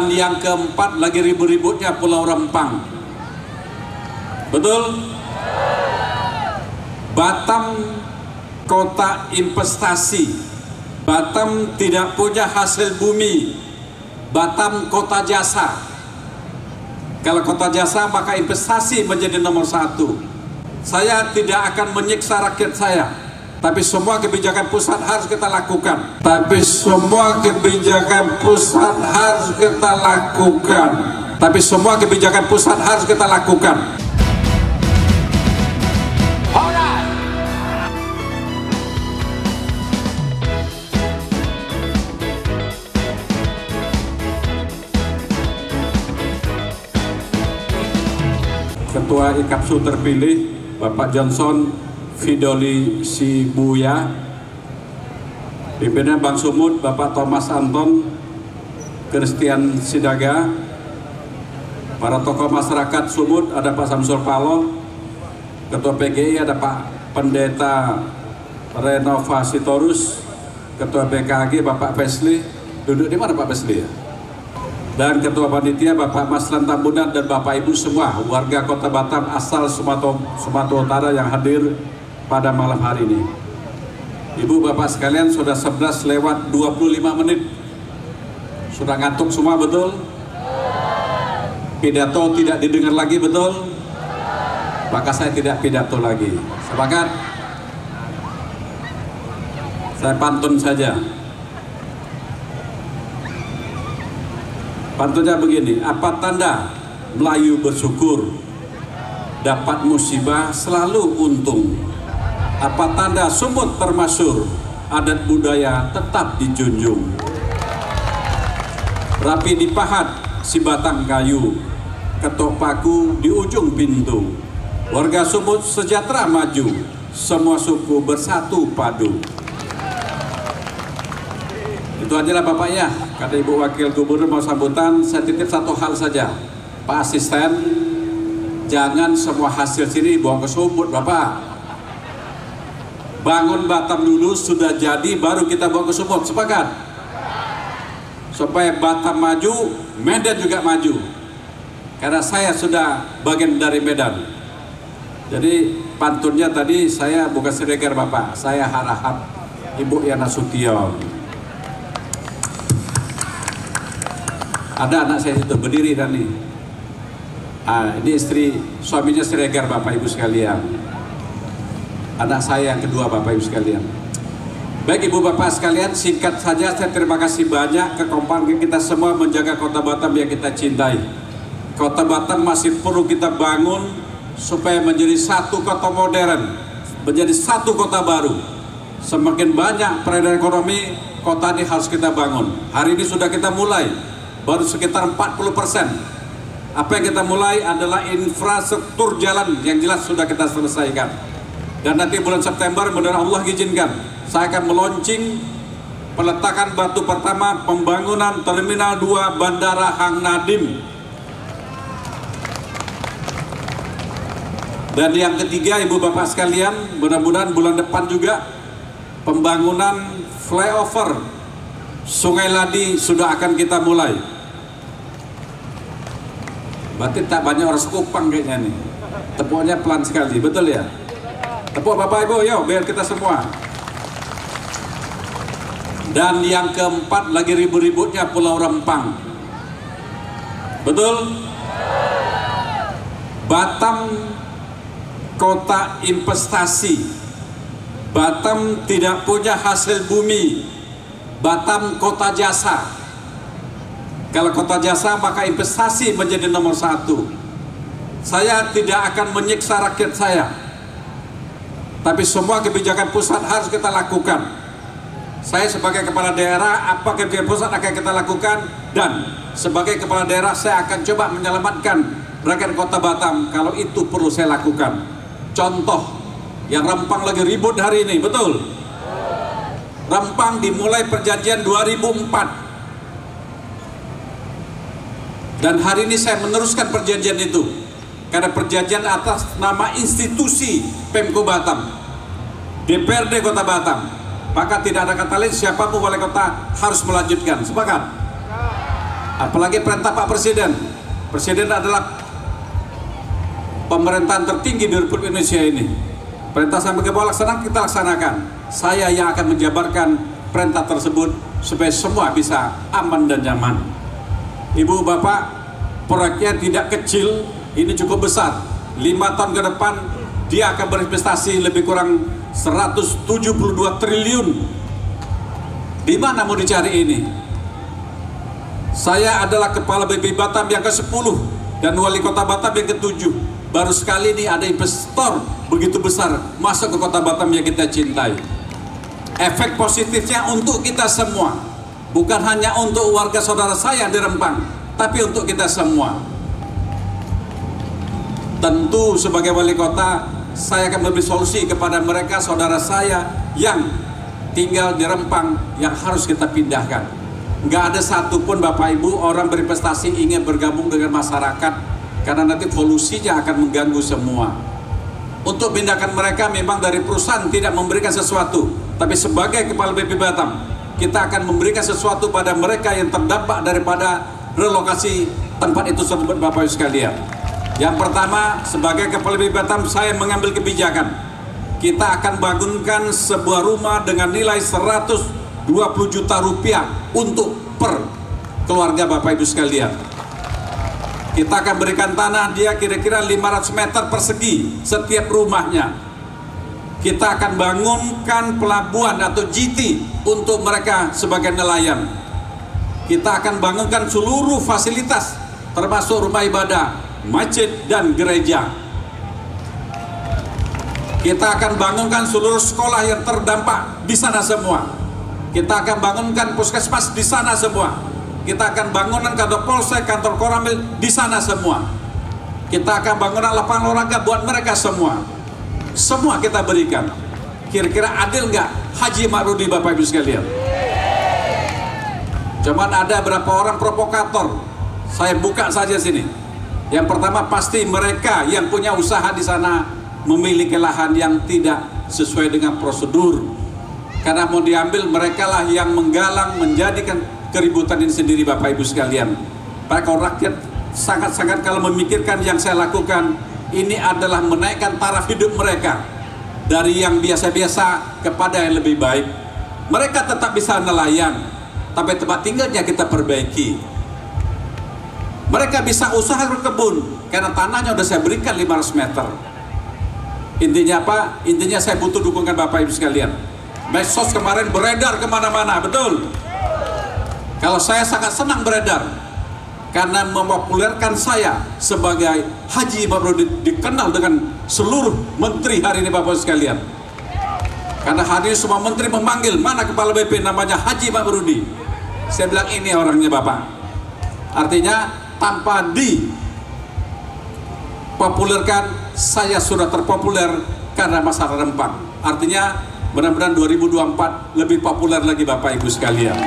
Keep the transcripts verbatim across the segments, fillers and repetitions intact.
Yang keempat lagi ribut-ributnya Pulau Rempang. Betul? Batam kota investasi. Batam tidak punya hasil bumi. Batam kota jasa. Kalau kota jasa maka investasi menjadi nomor satu. Saya tidak akan menyiksa rakyat saya, tapi semua kebijakan pusat harus kita lakukan. Tapi semua kebijakan pusat harus kita lakukan. Tapi semua kebijakan pusat harus kita lakukan. Ketua I K A P S U terpilih Bapak Johnson Fidoli Sibuya, pimpinan Bank Sumut Bapak Thomas Anton Christian Sidaga, para tokoh masyarakat Sumut ada Pak Samsul Paloh, Ketua P G I ada Pak Pendeta Renovasi Torus, Ketua B K H G Bapak Pesli, duduk di mana Pak Pesli ya? Dan Ketua Panitia Bapak Maslan Tambunan dan Bapak Ibu semua warga Kota Batam asal Sumatera, Sumatera Utara yang hadir pada malam hari ini. Ibu Bapak sekalian, sudah sebelas lewat dua puluh lima menit. Sudah ngantuk semua, betul? Pidato tidak didengar lagi, betul? Maka saya tidak pidato lagi. Sepakat? Saya pantun saja. Pantunnya begini, apa tanda Melayu bersyukur? Dapat musibah selalu untung. Apa tanda Sumut termasyur? Adat budaya tetap dijunjung. Rapi dipahat si batang kayu, ketok paku di ujung pintu. Warga Sumut sejahtera maju, semua suku bersatu padu. Itu aja lah Bapak ya. Kata Ibu Wakil Gubernur mau sambutan, saya titip satu hal saja. Pak Asisten, jangan semua hasil sini bawa ke Sumut Bapak. Bangun Batam dulu, sudah jadi baru kita bawa ke Sumut. Sepakat? Supaya Batam maju, Medan juga maju. Karena saya sudah bagian dari Medan. Jadi pantunnya tadi saya bukan Siregar Bapak, saya harap Ibu Yana Sution. Ada anak saya itu berdiri dan nih. Ah, ini istri, suaminya Siregar Bapak Ibu sekalian. Anak saya yang kedua Bapak Ibu sekalian. Baik Ibu Bapak sekalian, singkat saja saya terima kasih banyak kekompakan kita semua menjaga Kota Batam yang kita cintai. Kota Batam masih perlu kita bangun supaya menjadi satu kota modern, menjadi satu kota baru. Semakin banyak peredaran ekonomi, kota ini harus kita bangun. Hari ini sudah kita mulai. Baru sekitar empat puluh persen. Apa yang kita mulai adalah infrastruktur jalan yang jelas sudah kita selesaikan. Dan nanti bulan September, mudah-mudahan Allah izinkan, saya akan meluncing peletakan batu pertama pembangunan Terminal dua Bandara Hang Nadim. Dan yang ketiga Ibu Bapak sekalian, mudah-mudahan bulan depan juga pembangunan flyover Sungai Ladi sudah akan kita mulai. Berarti tak banyak orang Sekupang kayaknya nih. Tepuknya pelan sekali, betul ya? Tepuk Bapak Ibu, yuk biar kita semua. Dan yang keempat lagi ribut-ributnya Pulau Rempang. Betul? Batam kota investasi. Batam tidak punya hasil bumi. Batam kota jasa. Kalau kota jasa maka investasi menjadi nomor satu. Saya tidak akan menyiksa rakyat saya, tapi semua kebijakan pusat harus kita lakukan. Saya sebagai kepala daerah, apa kebijakan pusat akan kita lakukan, dan sebagai kepala daerah saya akan coba menyelamatkan rakyat Kota Batam kalau itu perlu saya lakukan. Contoh, yang Rempang lagi ribut hari ini, betul? Rempang dimulai perjanjian dua ribu empat. Dan hari ini saya meneruskan perjanjian itu. Karena perjanjian atas nama institusi Pemko Batam, D P R D Kota Batam. Maka tidak ada kata lain, siapapun wali kota harus melanjutkan. Sepakat? apalagi perintah Pak Presiden. Presiden adalah pemerintahan tertinggi di Republik Indonesia ini. Perintah sampai ke bawah laksanakan, kita laksanakan. Saya yang akan menjabarkan perintah tersebut supaya semua bisa aman dan nyaman. Ibu Bapak, proyeknya tidak kecil, ini cukup besar. Lima tahun ke depan dia akan berinvestasi lebih kurang seratus tujuh puluh dua triliun. Di mana mau dicari ini? Saya adalah Kepala B P Batam yang ke sepuluh dan Wali Kota Batam yang ke tujuh. Baru sekali ini ada investor begitu besar masuk ke Kota Batam yang kita cintai. Efek positifnya untuk kita semua, bukan hanya untuk warga saudara saya di Rempang, tapi untuk kita semua. Tentu sebagai wali kota, saya akan memberi solusi kepada mereka saudara saya yang tinggal di Rempang yang harus kita pindahkan. Nggak ada satupun Bapak Ibu orang berinvestasi ingin bergabung dengan masyarakat, karena nanti polusinya akan mengganggu semua. Untuk pindahkan mereka memang dari perusahaan tidak memberikan sesuatu, tapi sebagai Kepala B P Batam, kita akan memberikan sesuatu pada mereka yang terdampak daripada relokasi tempat itu tersebut, Bapak Ibu sekalian. Yang pertama, sebagai Kepala B P Batam, saya mengambil kebijakan. Kita akan bangunkan sebuah rumah dengan nilai seratus dua puluh juta rupiah untuk per keluarga Bapak Ibu sekalian. Kita akan berikan tanah dia kira-kira lima ratus meter persegi setiap rumahnya. Kita akan bangunkan pelabuhan atau G T untuk mereka sebagai nelayan. Kita akan bangunkan seluruh fasilitas termasuk rumah ibadah, masjid dan gereja. Kita akan bangunkan seluruh sekolah yang terdampak di sana semua. Kita akan bangunkan puskesmas di sana semua. Kita akan bangunan kantor polsek, kantor koramil di sana semua. Kita akan bangunan lapangan olahraga buat mereka semua. Semua kita berikan. Kira-kira adil nggak Haji Ma'rudi Bapak Ibu sekalian? Cuman ada berapa orang provokator. Saya buka saja sini. Yang pertama, pasti mereka yang punya usaha di sana memiliki lahan yang tidak sesuai dengan prosedur. Karena mau diambil, mereka lah yang menggalang, menjadikan keributan ini sendiri Bapak Ibu sekalian. Para rakyat sangat-sangat kalau memikirkan yang saya lakukan, ini adalah menaikkan taraf hidup mereka dari yang biasa-biasa kepada yang lebih baik. Mereka tetap bisa nelayan, tapi tempat tinggalnya kita perbaiki. Mereka bisa usaha berkebun karena tanahnya udah saya berikan lima ratus meter. Intinya apa? Intinya saya butuh dukungan Bapak Ibu sekalian. Medsos kemarin beredar kemana-mana, betul? Kalau saya sangat senang beredar karena mempopulerkan saya sebagai Haji Ma'rudi, dikenal dengan seluruh menteri hari ini Bapak sekalian. Karena hari ini semua menteri memanggil, mana Kepala B P namanya Haji Ma'rudi. Saya bilang ini orangnya Bapak. Artinya tanpa dipopulerkan, saya sudah terpopuler karena masyarakat Rempang. Artinya mudah-mudahan dua ribu dua puluh empat lebih populer lagi Bapak Ibu sekalian.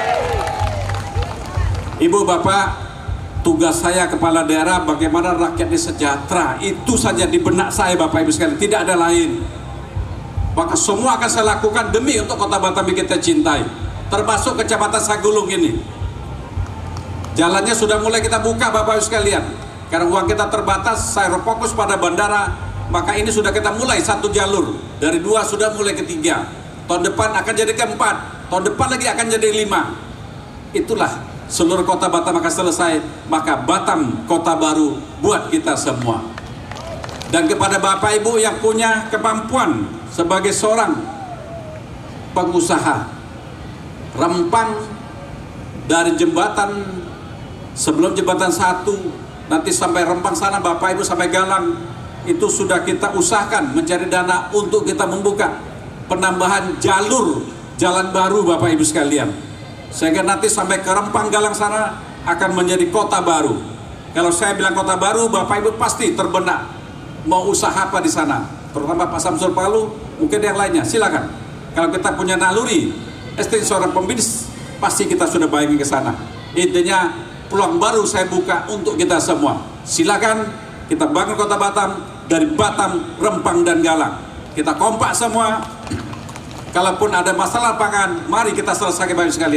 Ibu Bapak, tugas saya kepala daerah bagaimana rakyatnya sejahtera, itu saja di benak saya Bapak Ibu sekalian, tidak ada lain. Maka semua akan saya lakukan demi untuk Kota Batam yang kita cintai, termasuk Kecamatan Sagulung ini. Jalannya sudah mulai kita buka Bapak Ibu sekalian, karena uang kita terbatas. Saya fokus pada bandara, maka ini sudah kita mulai satu jalur, dari dua sudah mulai ketiga. Tahun depan akan jadi keempat, tahun depan lagi akan jadi lima. Itulah seluruh Kota Batam akan selesai, maka Batam kota baru buat kita semua. Dan kepada Bapak Ibu yang punya kemampuan sebagai seorang pengusaha, Rempang dari jembatan sebelum jembatan satu nanti sampai Rempang sana Bapak Ibu sampai Galang, itu sudah kita usahakan mencari dana untuk kita membuka penambahan jalur jalan baru Bapak Ibu sekalian, sehingga nanti sampai ke Rempang Galang sana akan menjadi kota baru. Kalau saya bilang kota baru, Bapak Ibu pasti terbenak mau usaha apa di sana, terutama Pak Samsul Palu, mungkin yang lainnya, silakan. Kalau kita punya naluri, istri seorang pembisnis, pasti kita sudah bayangin ke sana. Intinya peluang baru saya buka untuk kita semua. Silakan kita bangun Kota Batam dari Batam, Rempang dan Galang. Kita kompak semua. Kalaupun ada masalah pangan, mari kita selesaikan Bapak Ibu sekalian.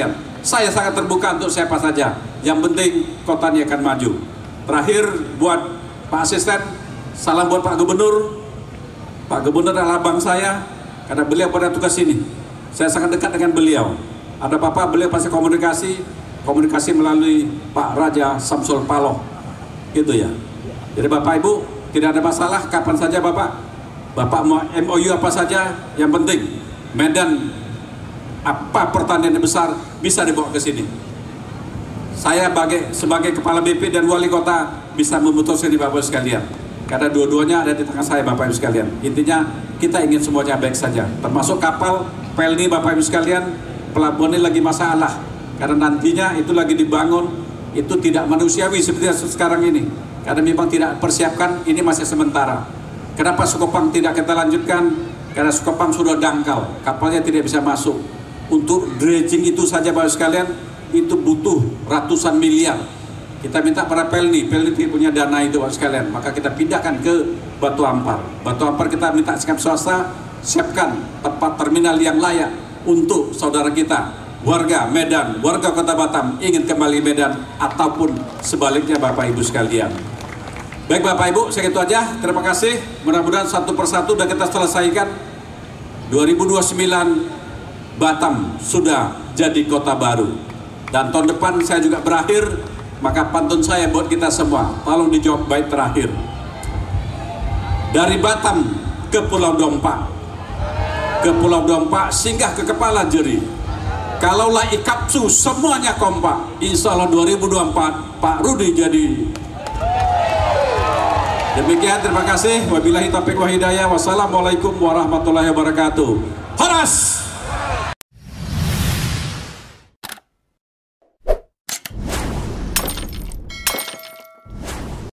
Saya sangat terbuka untuk siapa saja. Yang penting kota ini akan maju. Terakhir buat Pak Asisten, salam buat Pak Gubernur. Pak Gubernur adalah abang saya, karena beliau pada tugas ini. Saya sangat dekat dengan beliau. Ada apa-apa beliau pasti komunikasi, komunikasi melalui Pak Raja Samsul Paloh, gitu ya. Jadi Bapak Ibu tidak ada masalah, kapan saja Bapak, Bapak mau M O U apa saja, yang penting Medan apa pertanian yang besar bisa dibawa ke sini. Saya sebagai, sebagai kepala B P dan wali kota bisa memutuskan di Bapak Ibu sekalian. Karena dua-duanya ada di tangan saya Bapak Ibu sekalian. Intinya kita ingin semuanya baik saja. Termasuk kapal P L N I Bapak Ibu sekalian, pelabuhan ini lagi masalah. Karena nantinya itu lagi dibangun, itu tidak manusiawi seperti sekarang ini. Karena memang tidak persiapkan, ini masih sementara. Kenapa Sukopang tidak kita lanjutkan? Karena Sukopang sudah dangkal, kapalnya tidak bisa masuk. Untuk dredging itu saja Bapak Ibu sekalian, itu butuh ratusan miliar. Kita minta pada P L N I, P L N I punya dana itu Bapak sekalian, maka kita pindahkan ke Batu Ampar. Batu Ampar kita minta sikap swasta, siapkan tempat terminal yang layak untuk saudara kita, warga Medan, warga Kota Batam ingin kembali Medan ataupun sebaliknya Bapak Ibu sekalian. Baik Bapak Ibu, segitu aja. Terima kasih. Mudah-mudahan satu persatu sudah kita selesaikan. dua ribu dua puluh sembilan Batam sudah jadi kota baru. Dan tahun depan saya juga berakhir. Maka pantun saya buat kita semua, tolong dijawab baik terakhir. Dari Batam ke Pulau Dompa, ke Pulau Dompa singgah ke Kepala Jeri. Kalaulah Ikapsu semuanya kompak, insya Allah dua ribu dua puluh empat Pak Rudi jadi. Demikian, terima kasih. Wabillahi taufiq wa hidayah. Wassalamualaikum warahmatullahi wabarakatuh. Horas!